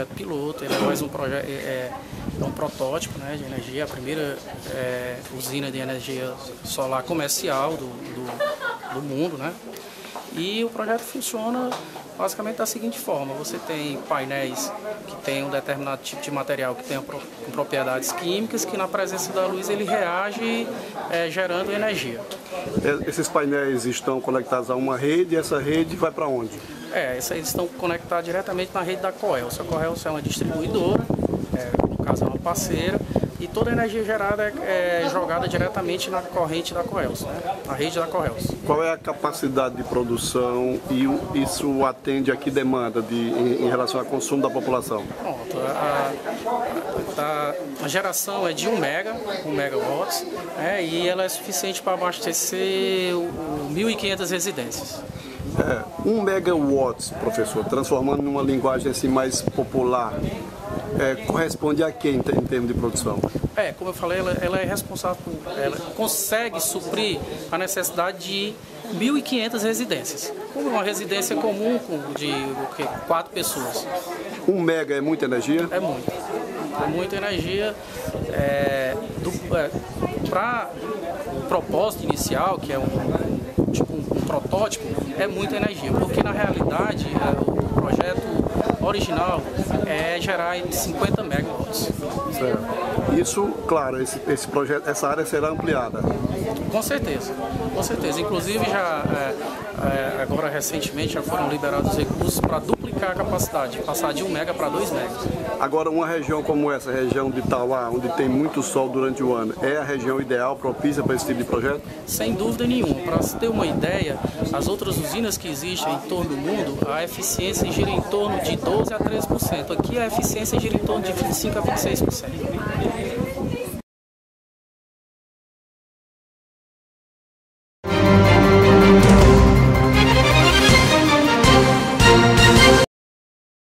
projeto piloto, ele é mais um projeto, um protótipo, né, de energia, a primeira usina de energia solar comercial do mundo, né? E o projeto funciona basicamente da seguinte forma: você tem painéis que tem um determinado tipo de material que tem propriedades químicas, que na presença da luz ele reage gerando energia. Esses painéis estão conectados a uma rede e essa rede vai para onde? Eles estão conectados diretamente na rede da Coelce. A Coelce é uma distribuidora, no caso é uma parceira, e toda a energia gerada é jogada diretamente na corrente da Coelce, né? Na rede da Coelce. Qual é a capacidade de produção e isso atende a que demanda em relação ao consumo da população? Pronto, a geração é de 1 megawatts, e ela é suficiente para abastecer 1.500 residências. 1 megawatts, professor, transformando numa linguagem assim mais popular, corresponde a quem em termos de produção? Como eu falei, ela é responsável ela consegue suprir a necessidade de 1.500 residências. Como uma residência comum de 4 pessoas. 1 mega é muita energia? É muito. É muita energia. Para o propósito inicial, que é um protótipo, é muita energia, porque na realidade o projeto original é gerar 50 megawatts. Certo. Isso, claro, esse projeto, essa área será ampliada. Com certeza, com certeza. Inclusive agora recentemente já foram liberados recursos para duplicar a capacidade, passar de 1 mega para 2 megas. Agora, uma região como essa, a região de Itauá, onde tem muito sol durante o ano, é a região ideal, propícia para esse tipo de projeto? Sem dúvida nenhuma. Para se ter uma ideia, as outras usinas que existem em torno do mundo, a eficiência gira em torno de 12% a 13%. Aqui a eficiência gira em torno de 25% a 26%.